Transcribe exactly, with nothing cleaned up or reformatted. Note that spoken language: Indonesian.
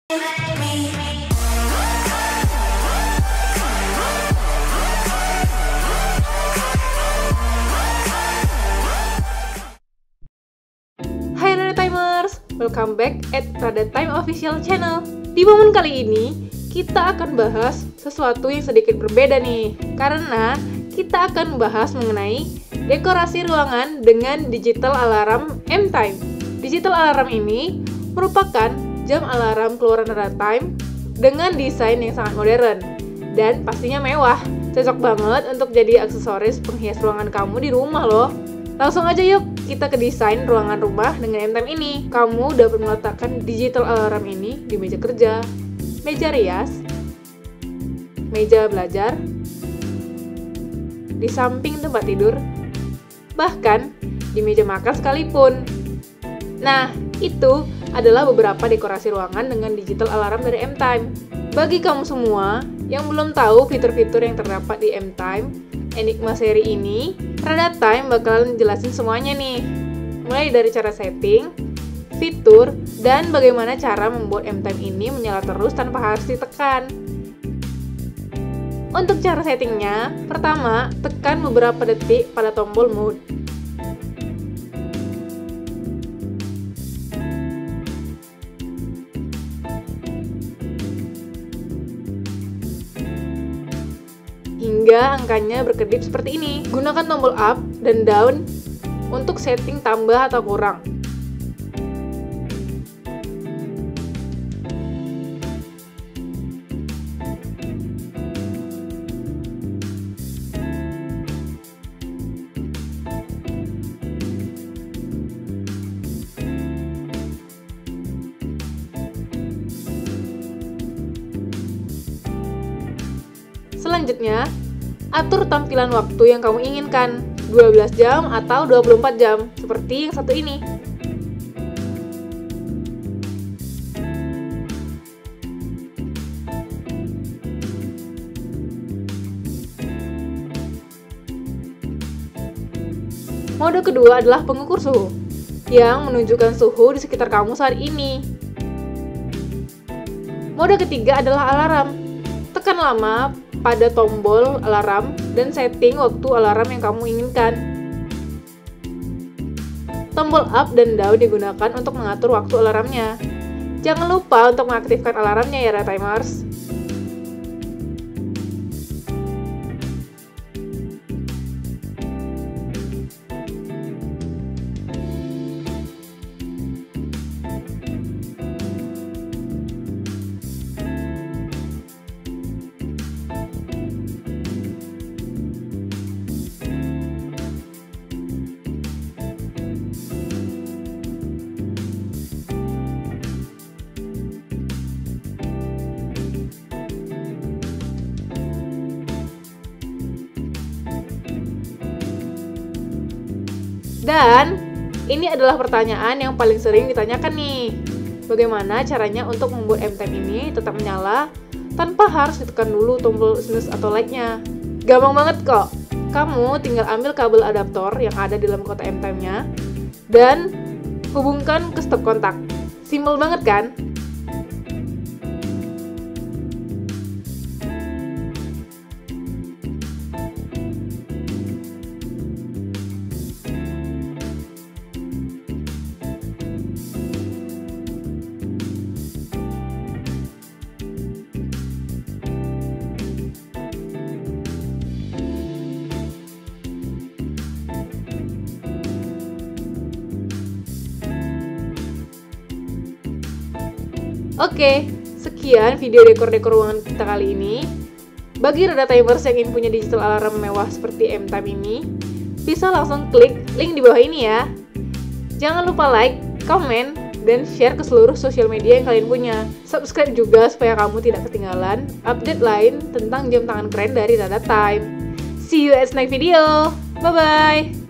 Hai Rada Timers, welcome back at Rada Time Official Channel. Di momen kali ini, kita akan bahas sesuatu yang sedikit berbeda nih, karena kita akan membahas mengenai dekorasi ruangan dengan digital alarm M-Time. Digital alarm ini merupakan jam alarm keluaran Rada Time dengan desain yang sangat modern dan pastinya mewah. Cocok banget untuk jadi aksesoris penghias ruangan kamu di rumah loh. Langsung aja yuk kita ke desain ruangan rumah dengan M-Time ini. Kamu dapat meletakkan digital alarm ini di meja kerja, meja rias, meja belajar, di samping tempat tidur, bahkan di meja makan sekalipun. Nah, itu adalah beberapa dekorasi ruangan dengan digital alarm dari M-Time. Bagi kamu semua yang belum tahu fitur-fitur yang terdapat di M-Time Enigma seri ini, Rada Time bakalan jelasin semuanya nih. Mulai dari cara setting, fitur, dan bagaimana cara membuat M-Time ini menyala terus tanpa harus ditekan. Untuk cara settingnya, pertama, tekan beberapa detik pada tombol mode. Hingga angkanya berkedip seperti ini. Gunakan tombol up dan down untuk setting tambah atau kurang. Selanjutnya, atur tampilan waktu yang kamu inginkan, dua belas jam atau dua puluh empat jam, seperti yang satu ini. Mode kedua adalah pengukur suhu, yang menunjukkan suhu di sekitar kamu saat ini. Mode ketiga adalah alarm. Tekan lama pada tombol alarm dan setting waktu alarm yang kamu inginkan. Tombol up dan down digunakan untuk mengatur waktu alarmnya. Jangan lupa untuk mengaktifkan alarmnya ya Rada Timers. Dan ini adalah pertanyaan yang paling sering ditanyakan nih. Bagaimana caranya untuk membuat M-Time ini tetap menyala tanpa harus ditekan dulu tombol snooze atau like-nya? Gampang banget kok. Kamu tinggal ambil kabel adaptor yang ada di dalam kotak M-Time-nya dan hubungkan ke stop kontak. Simpel banget kan? Oke, sekian video dekor-dekor ruangan kita kali ini. Bagi Rada Timers yang ingin punya digital alarm mewah seperti M-Time ini, bisa langsung klik link di bawah ini ya. Jangan lupa like, komen, dan share ke seluruh sosial media yang kalian punya. Subscribe juga supaya kamu tidak ketinggalan update lain tentang jam tangan keren dari Rada Time. See you at next video. Bye-bye!